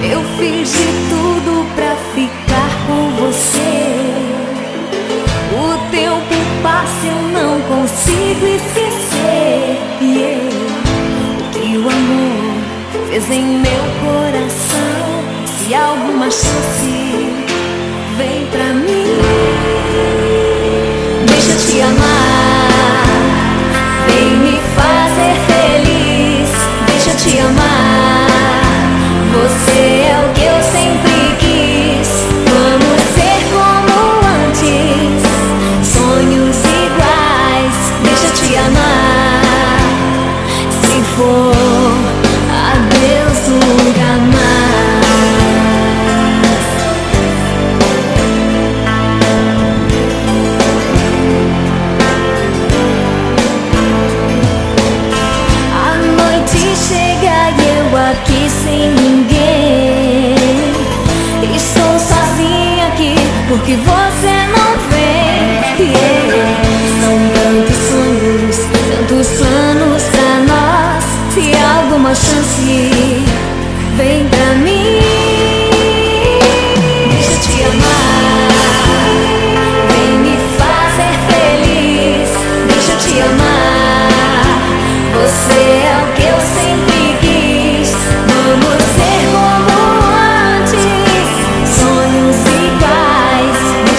Eu fiz de tudo pra ficar com você. O tempo passa e eu não consigo esquecer. O que o amor fez em meu coração. Se há alguma chance, vem pra mim. Deixa eu te amar, vem me fazer feliz. Deixa eu te amar, você é o que eu sempre quis. Vamos ser como antes, sonhos iguais. Deixa eu te amar, se for adeus nunca mais. A noite chega e eu aqui sem ninguém. Estou sozinha aqui porque você não vem. São tantos planos pra nós. Se há alguma chance, vem pra mim. Deixa eu te amar, vem me fazer feliz. Deixa eu te amar, você é o que eu sempre quis. Vamos ser como antes, sonhos iguais.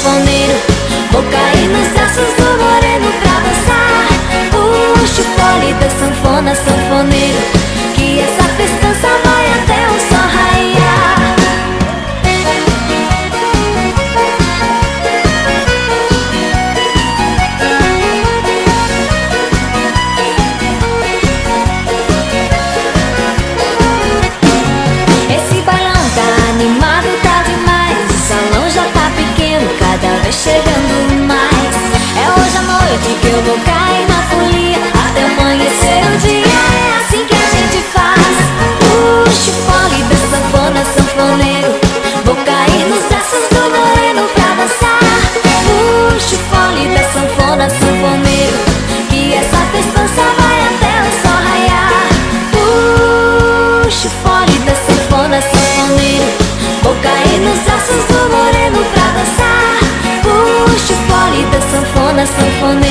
sanfoneiro. Vou cair nos braços do moreno pra dançar. Puxa o fole da sanfona, sanfoneiro, que essa festança vai até o sol raiar. Esse bailão tá animado, tá demais. O salão já tá pequeno, cada vez chegando mais. É hoje à noite que eu vou cair na folia, até amanhecer o dia, é assim que a gente faz. Puxa o fole da sanfona, sanfoneiro, vou cair nos braços do moreno pra dançar. Puxa o fole da sanfona, sanfoneiro, que essa festança vai até o sol raiar. Puxa o fole da sanfona, sanfoneiro, vou cair nos braços do moreno pra dançar. Puxa o fole da sanfona, sanfoneiro,